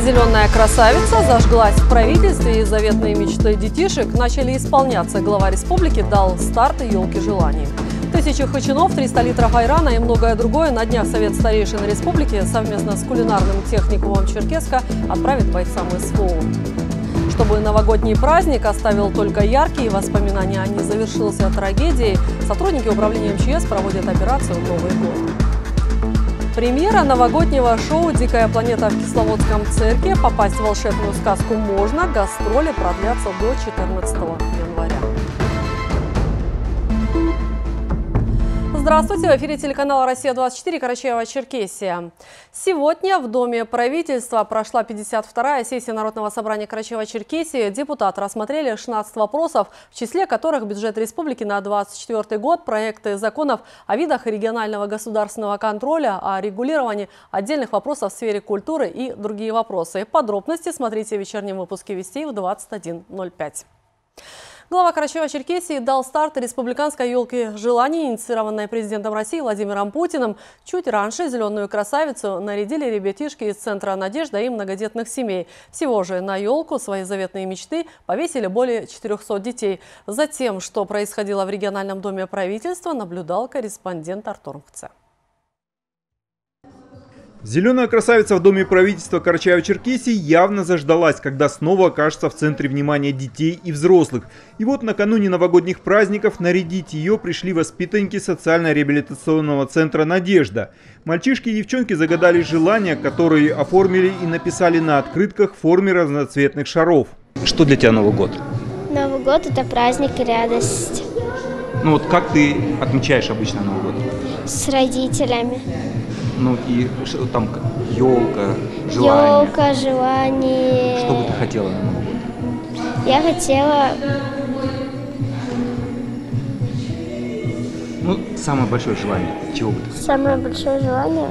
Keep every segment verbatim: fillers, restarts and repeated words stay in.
Зеленая красавица зажглась в правительстве, и заветные мечты детишек начали исполняться. Глава республики дал старт елки желаний. Тысячи хачинов, триста литров айрана и многое другое на днях Совет старейшин республики совместно с кулинарным техникумом Черкесска отправит бойцам СВО. Чтобы новогодний праздник оставил только яркие воспоминания, а не завершился трагедией, сотрудники управления МЧС проводят операцию «Новый год». Премьера новогоднего шоу «Дикая планета» в Кисловодском цирке. Попасть в волшебную сказку можно. Гастроли продлятся до четырнадцатого января. Здравствуйте! В эфире телеканала «Россия двадцать четыре», Карачаево-Черкесия. Сегодня в Доме правительства прошла пятьдесят вторая сессия Народного собрания Карачаево-Черкесии. Депутаты рассмотрели шестнадцать вопросов, в числе которых бюджет республики на двадцать четвёртый год, проекты законов о видах регионального государственного контроля, о регулировании отдельных вопросов в сфере культуры и другие вопросы. Подробности смотрите в вечернем выпуске «Вестей» в двадцать один ноль пять. Глава Карачаево-Черкесии дал старт республиканской елки желаний, инициированной президентом России Владимиром Путиным. Чуть раньше зеленую красавицу нарядили ребятишки из Центра «Надежда» и многодетных семей. Всего же на елку свои заветные мечты повесили более четырёхсот детей. За тем, что происходило в региональном доме правительства, наблюдал корреспондент Артур Мхце. Зеленая красавица в Доме правительства Карачаево-Черкесии явно заждалась, когда снова окажется в центре внимания детей и взрослых. И вот накануне новогодних праздников нарядить ее пришли воспитанники социально-реабилитационного центра «Надежда». Мальчишки и девчонки загадали желания, которые оформили и написали на открытках в форме разноцветных шаров. Что для тебя Новый год? Новый год – это праздник и радость. Ну вот как ты отмечаешь обычно Новый год? С родителями. Ну и что там, елка, желание. Елка, желание. Что бы ты хотела на Новый год? Я хотела... Ну, самое большое желание. Чего бы ты хотела? Самое большое желание?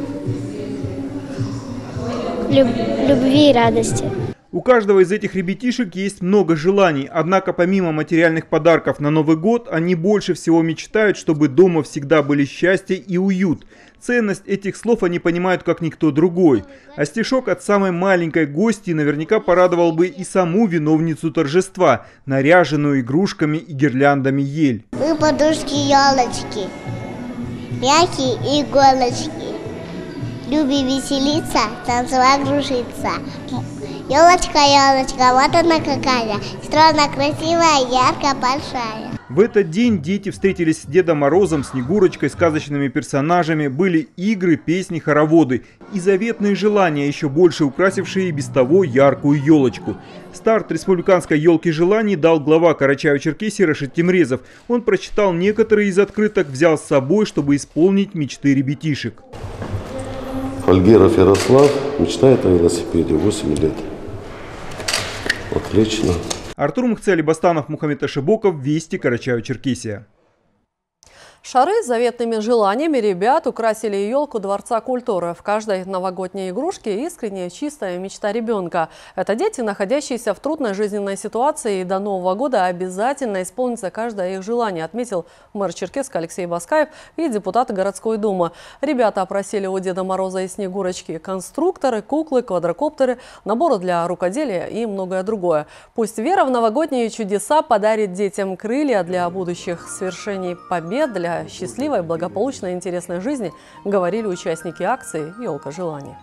Люб... Любви и радости. У каждого из этих ребятишек есть много желаний, однако помимо материальных подарков на Новый год, они больше всего мечтают, чтобы дома всегда были счастье и уют. Ценность этих слов они понимают как никто другой. А стишок от самой маленькой гости наверняка порадовал бы и саму виновницу торжества, наряженную игрушками и гирляндами ель. Мы подушки-елочки, мягкие иголочки, любим веселиться, танцевать, кружиться. Елочка, елочка, вот она какая, стройно красивая, ярко большая. В этот день дети встретились с Дедом Морозом, Снегурочкой, сказочными персонажами. Были игры, песни, хороводы и заветные желания, еще больше украсившие и без того яркую елочку. Старт республиканской елки желаний дал глава Карачаево-Черкесии Рашид Темрезов. Он прочитал некоторые из открыток, взял с собой, чтобы исполнить мечты ребятишек. Фольгеров Ярослав мечтает о велосипеде, восемь лет. Отлично. Артур Мхце, Алибастанов, Мухаммед Ашибоков, Вести, Карачаево-Черкесия. Шары с заветными желаниями ребят украсили елку Дворца культуры. В каждой новогодней игрушке искренняя чистая мечта ребенка. Это дети, находящиеся в трудной жизненной ситуации, и до Нового года обязательно исполнится каждое их желание, отметил мэр Черкесска Алексей Баскаев и депутаты городской думы. Ребята опросили у Деда Мороза и Снегурочки конструкторы, куклы, квадрокоптеры, наборы для рукоделия и многое другое. Пусть вера в новогодние чудеса подарит детям крылья для будущих свершений побед, для счастливой, благополучной и интересной жизни, говорили участники акции «Елка желаний».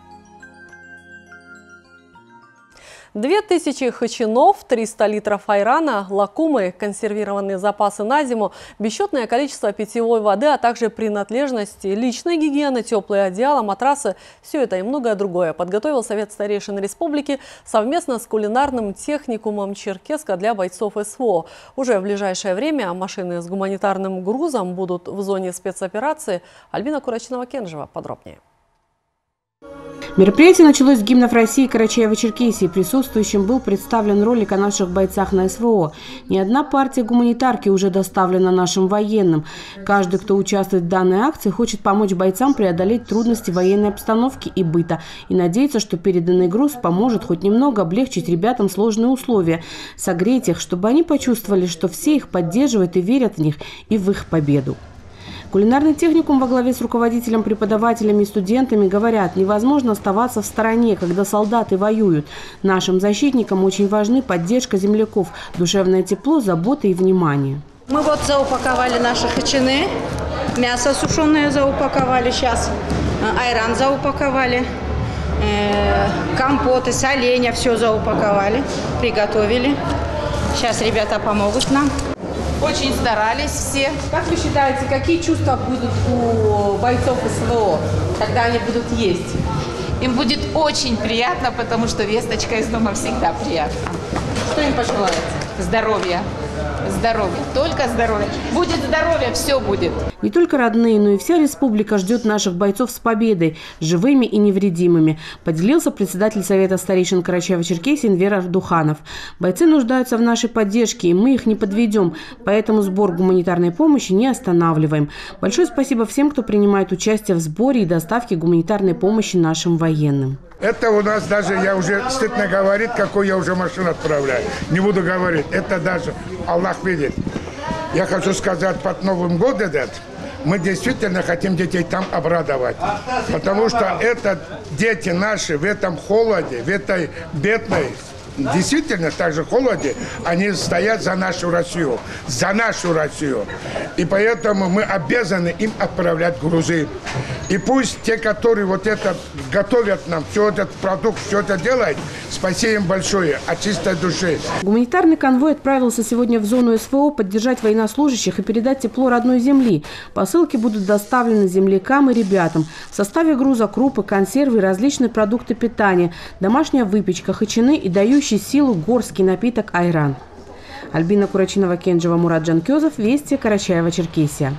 Две тысячи хачинов, триста литров айрана, лакумы, консервированные запасы на зиму, бесчетное количество питьевой воды, а также принадлежности личной гигиены, теплые одеяла, матрасы – все это и многое другое подготовил Совет старейшин республики совместно с кулинарным техникумом Черкесска для бойцов СВО. Уже в ближайшее время машины с гуманитарным грузом будут в зоне спецоперации. Альбина Курачинова-Кенжева подробнее. Мероприятие началось с гимнов России Карачаево-Черкесии. Присутствующим был представлен ролик о наших бойцах на СВО. Ни одна партия гуманитарки уже доставлена нашим военным. Каждый, кто участвует в данной акции, хочет помочь бойцам преодолеть трудности военной обстановки и быта. И надеется, что переданный груз поможет хоть немного облегчить ребятам сложные условия, согреть их, чтобы они почувствовали, что все их поддерживают и верят в них и в их победу. Кулинарный техникум во главе с руководителем, преподавателями и студентами говорят, невозможно оставаться в стороне, когда солдаты воюют. Нашим защитникам очень важны поддержка земляков, душевное тепло, забота и внимание. Мы вот заупаковали наши хачины, мясо сушеное заупаковали сейчас, айран заупаковали, компоты, соленья, все заупаковали, приготовили. Сейчас ребята помогут нам. Очень старались все. Как вы считаете, какие чувства будут у бойцов СВО, когда они будут есть? Им будет очень приятно, потому что весточка из дома всегда приятна. Что им пожелаете? Здоровья. Здоровья. Только здоровья. Будет здоровье, все будет. Не только родные, но и вся республика ждет наших бойцов с победой, живыми и невредимыми, поделился председатель Совета старейшин Карачаево-Черкесии Энвер Ардуханов. Бойцы нуждаются в нашей поддержке, и мы их не подведем, поэтому сбор гуманитарной помощи не останавливаем. Большое спасибо всем, кто принимает участие в сборе и доставке гуманитарной помощи нашим военным. Это у нас даже, я уже стыдно говорить, какую я уже машину отправляю. Не буду говорить. Это даже Аллах видит. Я хочу сказать, под Новым годом мы действительно хотим детей там обрадовать. Потому что это дети наши в этом холоде, в этой бедной, действительно так же холоде, они стоят за нашу Россию. За нашу Россию. И поэтому мы обязаны им отправлять грузы. И пусть те, которые вот это готовят нам, все этот продукт, все это делают, спасибо им большое от чистой души. Гуманитарный конвой отправился сегодня в зону СВО поддержать военнослужащих и передать тепло родной земли. Посылки будут доставлены землякам и ребятам. В составе груза крупы, консервы и различные продукты питания, домашняя выпечка, хачины и дающий силу горский напиток айран. Альбина Курачинова-Кенджева, Мурат Джанкезов, Вести, Карачаево-Черкесия.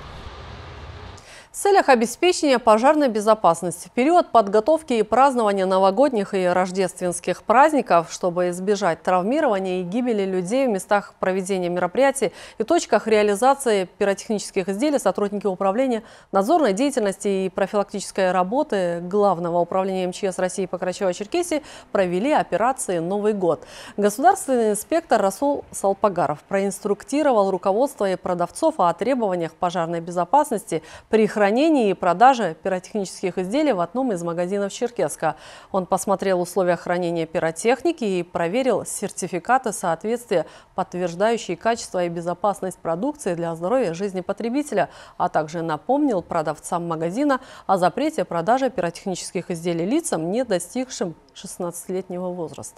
В целях обеспечения пожарной безопасности в период подготовки и празднования новогодних и рождественских праздников, чтобы избежать травмирования и гибели людей в местах проведения мероприятий и точках реализации пиротехнических изделий, сотрудники управления надзорной деятельности и профилактической работы Главного управления МЧС России по Карачаево-Черкесии провели операции «Новый год». Государственный инспектор Расул Салпагаров проинструктировал руководство и продавцов о требованиях пожарной безопасности при хранении и продаже пиротехнических изделий в одном из магазинов Черкесска. Он посмотрел условия хранения пиротехники и проверил сертификаты соответствия, подтверждающие качество и безопасность продукции для здоровья и жизни потребителя, а также напомнил продавцам магазина о запрете продажи пиротехнических изделий лицам, не достигшим шестнадцатилетнего возраста.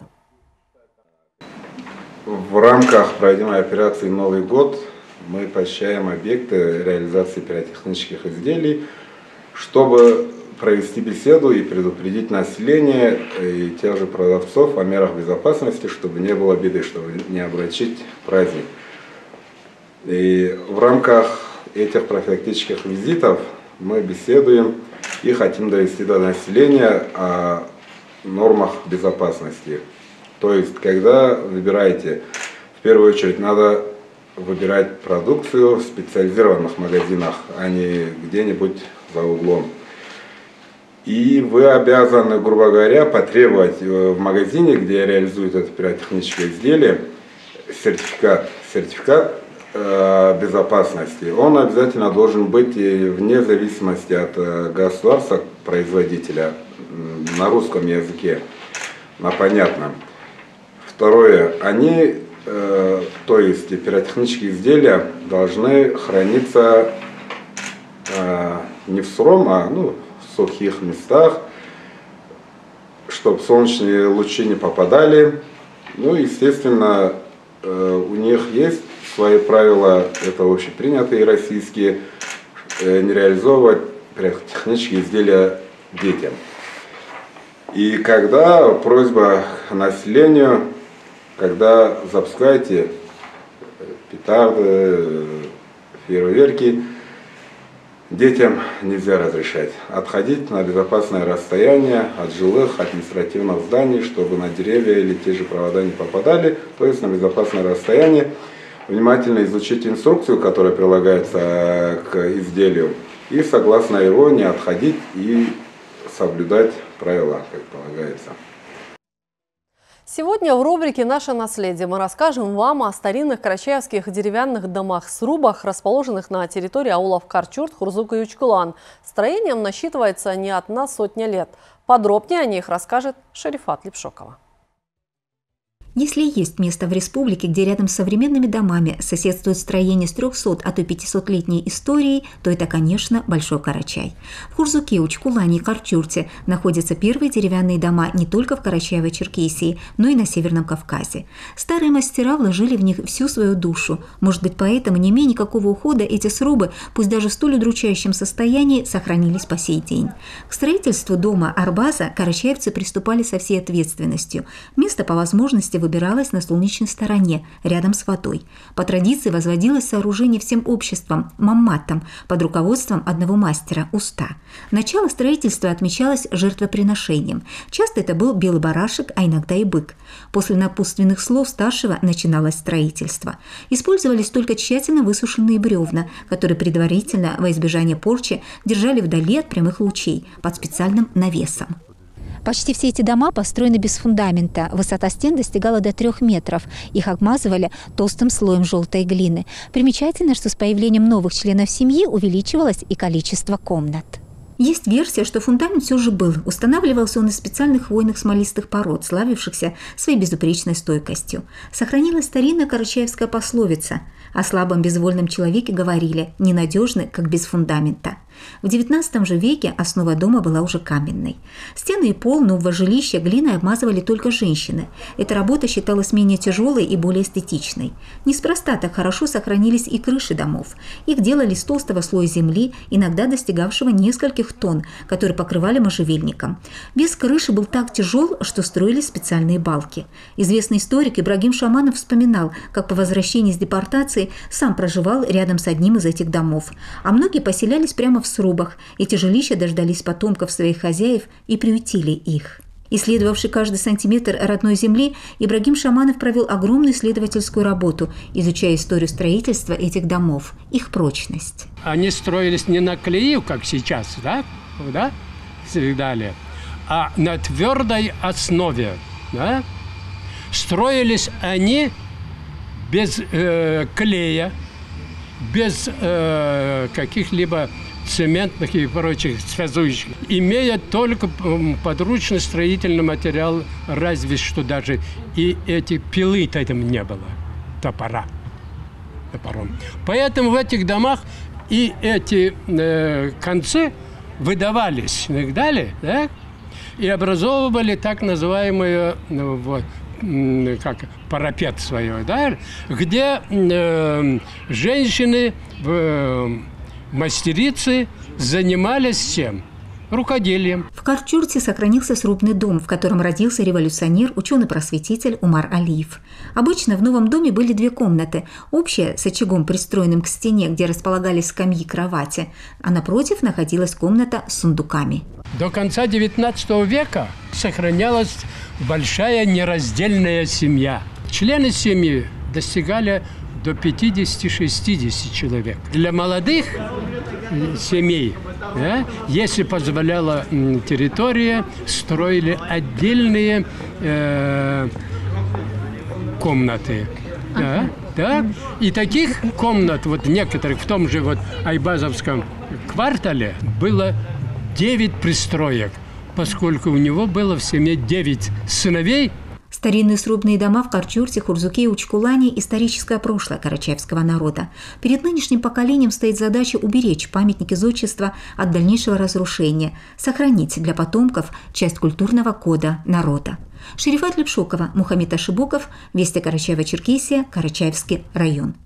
В рамках проводимой операции «Новый год» мы посещаем объекты реализации пиротехнических изделий, чтобы провести беседу и предупредить население и тех же продавцов о мерах безопасности, чтобы не было беды, чтобы не обращить праздник. И в рамках этих профилактических визитов мы беседуем и хотим довести до населения о нормах безопасности. То есть, когда выбираете, в первую очередь надо выбирать продукцию в специализированных магазинах, а не где-нибудь за углом. И вы обязаны, грубо говоря, потребовать в магазине, где реализуют это пиротехническое изделие, сертификат, сертификат э, безопасности. Он обязательно должен быть вне зависимости от государства производителя на русском языке, на понятном. Второе, они то есть пиротехнические изделия должны храниться э, не в сыром, а ну, в сухих местах, чтобы солнечные лучи не попадали. Ну, естественно, э, у них есть свои правила, это общепринятые российские, э, не реализовывать пиротехнические изделия детям. И когда просьба к населению, когда запускаете петарды, фейерверки, детям нельзя разрешать. Отходить на безопасное расстояние от жилых, административных зданий, чтобы на деревья или те же провода не попадали, то есть на безопасное расстояние. Внимательно изучить инструкцию, которая прилагается к изделию, и согласно его не отходить и соблюдать правила, как полагается. Сегодня в рубрике «Наше наследие» мы расскажем вам о старинных карачаевских деревянных домах-срубах, расположенных на территории аулов Карчурт, Хурзук и Учкулан. Строением насчитывается не одна сотня лет. Подробнее о них расскажет Шарифат Липшокова. Если есть место в республике, где рядом с современными домами соседствует строение с трехсот, а то пятисотлетней историей, то это, конечно, Большой Карачай. В Хурзуке, Учкулане и Карчурте находятся первые деревянные дома не только в Карачаево-Черкесии, но и на Северном Кавказе. Старые мастера вложили в них всю свою душу. Может быть, поэтому, не имея никакого ухода, эти срубы, пусть даже в столь удручающем состоянии, сохранились по сей день. К строительству дома Арбаза карачаевцы приступали со всей ответственностью. Место, по возможности, выбиралась на солнечной стороне, рядом с водой. По традиции возводилось сооружение всем обществом, мамматом, под руководством одного мастера – уста. Начало строительства отмечалось жертвоприношением. Часто это был белый барашек, а иногда и бык. После напутственных слов старшего начиналось строительство. Использовались только тщательно высушенные бревна, которые предварительно, во избежание порчи, держали вдали от прямых лучей, под специальным навесом. Почти все эти дома построены без фундамента. Высота стен достигала до трех метров. Их обмазывали толстым слоем желтой глины. Примечательно, что с появлением новых членов семьи увеличивалось и количество комнат. Есть версия, что фундамент все же был. Устанавливался он из специальных хвойных смолистых пород, славившихся своей безупречной стойкостью. Сохранилась старинная карачаевская пословица. О слабом безвольном человеке говорили «ненадежны, как без фундамента». В девятнадцатом же веке основа дома была уже каменной. Стены и пол нового жилища глиной обмазывали только женщины. Эта работа считалась менее тяжелой и более эстетичной. Неспроста так хорошо сохранились и крыши домов. Их делали из толстого слоя земли, иногда достигавшего нескольких тонн, которые покрывали можжевельником. Вес крыши был так тяжел, что строились специальные балки. Известный историк Ибрагим Шаманов вспоминал, как по возвращении с депортации сам проживал рядом с одним из этих домов. А многие поселялись прямо в в срубах. Эти жилища дождались потомков своих хозяев и приютили их. Исследовавший каждый сантиметр родной земли, Ибрагим Шаманов провел огромную исследовательскую работу, изучая историю строительства этих домов, их прочность. Они строились не на клею, как сейчас, да, да? Далее, а на твердой основе. Да? Строились они без э, клея, без э, каких-либо цементных и прочих связующих, имея только подручный строительный материал, разве что даже и эти пилы-то там не было, топора, топором. Поэтому в этих домах и эти э, концы выдавались, далее, да, и образовывали так называемые, ну, вот, как парапет свой, да, где э, женщины в мастерицы занимались чем? Рукоделием. В Карчурте сохранился срубный дом, в котором родился революционер, ученый-просветитель Умар Алиев. Обычно в новом доме были две комнаты. Общая с очагом, пристроенным к стене, где располагались скамьи и кровати, а напротив находилась комната с сундуками. До конца девятнадцатого века сохранялась большая нераздельная семья. Члены семьи достигали до пятидесяти-шестидесяти человек. Для молодых семей, да, если позволяла территория, строили отдельные э, комнаты. Да, да. И таких комнат, вот некоторых в том же вот Айбазовском квартале, было девять пристроек, поскольку у него было в семье девять сыновей. Старинные срубные дома в Карчурте, Хурзуке и Учкулане – историческое прошлое карачаевского народа. Перед нынешним поколением стоит задача уберечь памятники зодчества от дальнейшего разрушения, сохранить для потомков часть культурного кода народа. Шарифат Липшокова, Мухаммед Ашибоков, Вести Карачаево-Черкесия, Карачаевский район.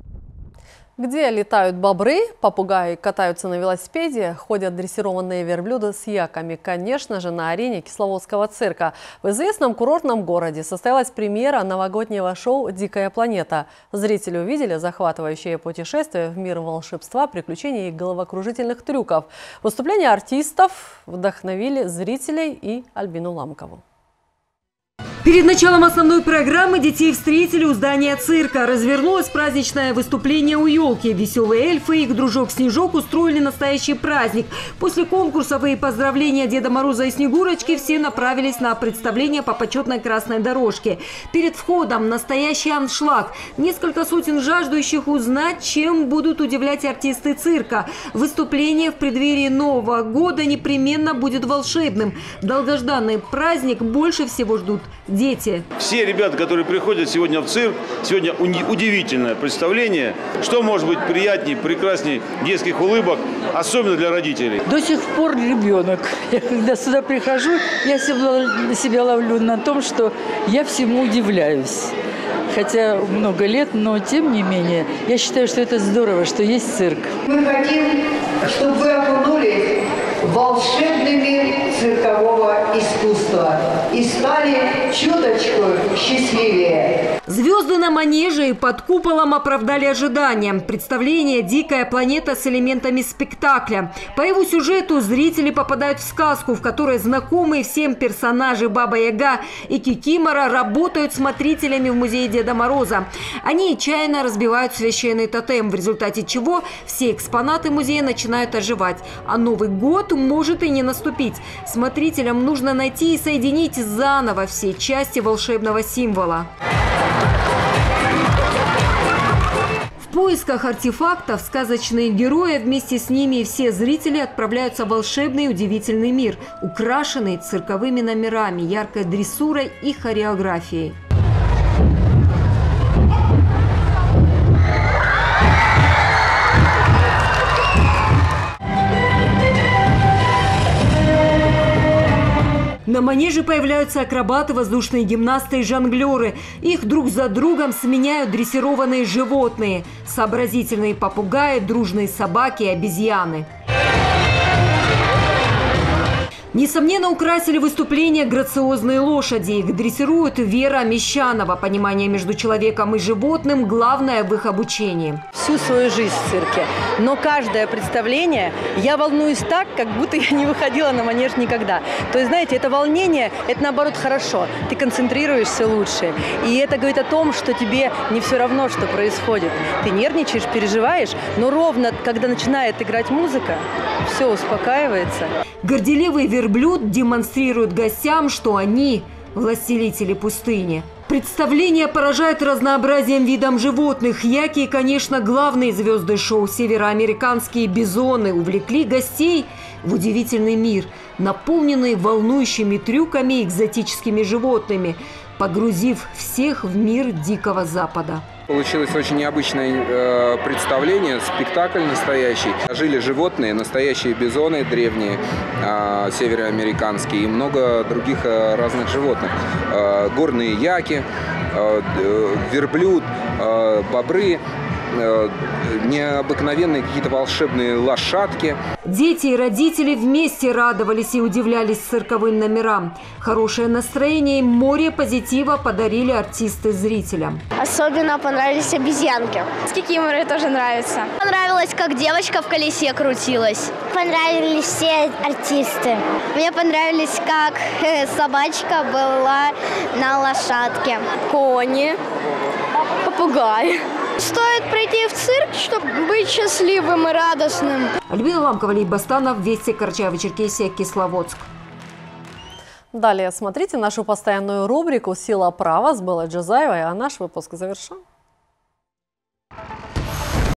Где летают бобры, попугаи катаются на велосипеде, ходят дрессированные верблюды с яками. Конечно же, на арене Кисловодского цирка. В известном курортном городе состоялась премьера новогоднего шоу «Дикая планета». Зрители увидели захватывающее путешествие в мир волшебства, приключений и головокружительных трюков. Выступления артистов вдохновили зрителей и Альбину Ламкову. Перед началом основной программы детей встретили у здания цирка. Развернулось праздничное выступление у елки. Веселые эльфы и их дружок Снежок устроили настоящий праздник. После конкурсов и поздравления Деда Мороза и Снегурочки все направились на представление по почетной красной дорожке. Перед входом настоящий аншлаг. Несколько сотен жаждущих узнать, чем будут удивлять артисты цирка. Выступление в преддверии Нового года непременно будет волшебным. Долгожданный праздник больше всего ждут дети. Все ребята, которые приходят сегодня в цирк, сегодня удивительное представление. Что может быть приятнее, прекраснее детских улыбок, особенно для родителей. До сих пор ребенок. Я когда сюда прихожу, я себя, себя ловлю на том, что я всему удивляюсь. Хотя много лет, но тем не менее, я считаю, что это здорово, что есть цирк. Мы хотим, чтобы вы окунулись в волшебный мир циркового искусства и стали чуточку счастливее. Звезды на манеже и под куполом оправдали ожидания. Представление «Дикая планета» с элементами спектакля. По его сюжету зрители попадают в сказку, в которой знакомые всем персонажи Баба-Яга и Кикимора работают смотрителями в музее Деда Мороза. Они отчаянно разбивают священный тотем, в результате чего все экспонаты музея начинают оживать. А Новый год может и не наступить. Смотрителям нужно найти и соединить заново все части волшебного символа. В поисках артефактов сказочные герои, вместе с ними и все зрители отправляются в волшебный и удивительный мир, украшенный цирковыми номерами, яркой дрессурой и хореографией. На манеже появляются акробаты, воздушные гимнасты и жонглеры. Их друг за другом сменяют дрессированные животные – сообразительные попугаи, дружные собаки и обезьяны. Несомненно, украсили выступление грациозные лошади. Их дрессирует Вера Мещанова. Понимание между человеком и животным – главное в их обучении. Всю свою жизнь в цирке. Но каждое представление я волнуюсь так, как будто я не выходила на манеж никогда. То есть, знаете, это волнение, это наоборот хорошо. Ты концентрируешься лучше. И это говорит о том, что тебе не все равно, что происходит. Ты нервничаешь, переживаешь, но ровно, когда начинает играть музыка, все успокаивается. Горделивый верблюд демонстрирует гостям, что они – властелители пустыни. Представление поражает разнообразием видом животных. Яки, конечно, главные звезды шоу североамериканские бизоны увлекли гостей в удивительный мир, наполненный волнующими трюками и экзотическими животными, погрузив всех в мир Дикого Запада. Получилось очень необычное э, представление, спектакль настоящий. Жили животные, настоящие бизоны древние, э, североамериканские и много других э, разных животных. Э, горные яки, э, э, верблюд, э, бобры, э, необыкновенные какие-то волшебные лошадки. Дети и родители вместе радовались и удивлялись цирковым номерам. Хорошее настроение и море позитива подарили артисты зрителям. Особенно понравились обезьянки. С Кикиморой тоже нравится. Понравилось, как девочка в колесе крутилась. Понравились все артисты. Мне понравились, как собачка была на лошадке. Кони, попугай. Стоит прийти в цирк, чтобы быть счастливым и радостным. Альбина Ламкова, Лей Бастанов, Вести, Карачаево-Черкесия, Кисловодск. Далее смотрите нашу постоянную рубрику «Сила права» с Белой Джазаевой, а наш выпуск завершен.